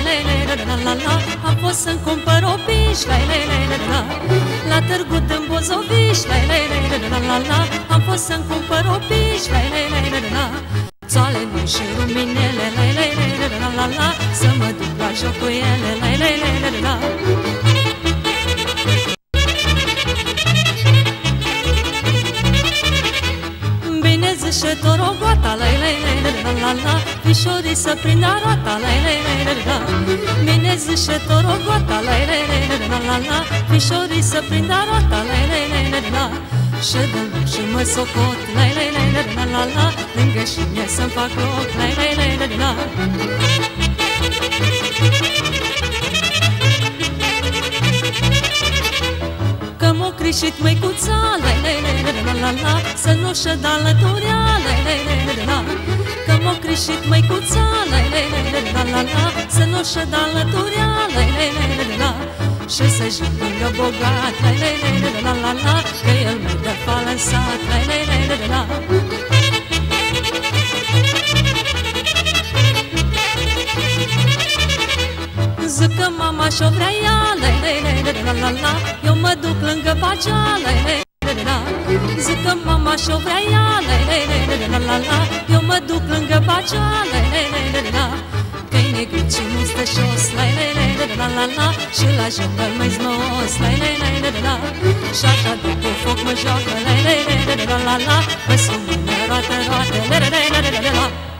la. Am fost să-mi cumpăr o biș, la. La târgu din Bozoviș, la. Am fost să-mi cumpăr o biș, la. Țoale noi și ruminele, la. Să mă duc la joc cu ele, la. Bine zicetor o goata, la. Fișorii să prindă roata, la. Bine zicetor o goata, la. Fișorii să prindă roata, la. Și de loc și mă socot, la. Lângă și mie să-mi fac loc, la. Că m-o crișit măicuța, la. Să nu ședă alăturea, la. Că m-o crișit măicuța, la. Să nu ședă alăturea, la. Și să-și lângă bogat, la. Că el mă dă fală în sat, la. Zic că mama și-o vrea ea, la. Eu mă duc lângă Bacea, la. Zic că mama și-o vrea ea, la. Eu mă duc lângă Bacea, la. Că-i negrici nu stă jos, la. Și la jocăl mă-i znos, la. Și așa de cu foc mă joacă, la. Mă sumă roate, la.